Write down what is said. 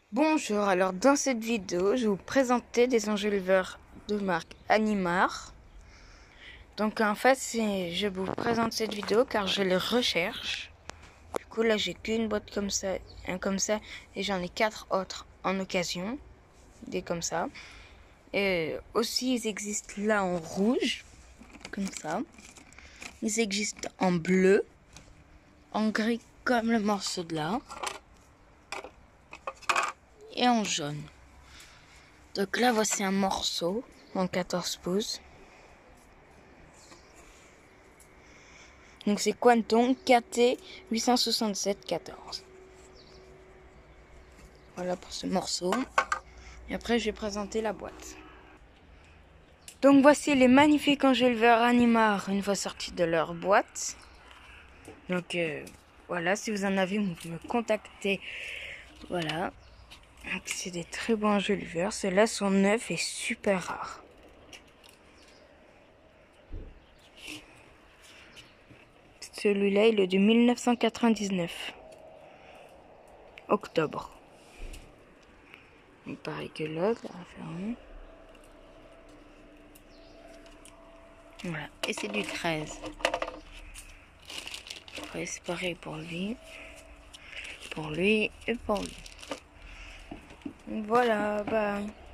Bonjour, alors dans cette vidéo, je vais vous présenter des enjoliveurs de marque Animar. Donc en fait, je vous présente cette vidéo car je les recherche. Du coup là, j'ai qu'une boîte comme ça, un comme ça, et j'en ai 4 autres en occasion, des comme ça. Et aussi, ils existent là en rouge, comme ça. Ils existent en bleu, en gris comme le morceau de là, et en jaune. Donc là, voici un morceau en 14 pouces. Donc c'est Quanton KT 867-14. Voilà pour ce morceau. Et après, je vais présenter la boîte. Donc voici les magnifiques enjoliveurs Animar une fois sortis de leur boîte. Donc voilà, si vous en avez, vous pouvez me contacter. Voilà. C'est des très bons enjoliveurs. Ceux-là sont neufs et super rares. Celui-là, il est de 1999. Octobre. Pareil que l'autre, là, fermé. Voilà, et c'est du 13. Après, c'est pareil pour lui et pour lui. Voilà, bye.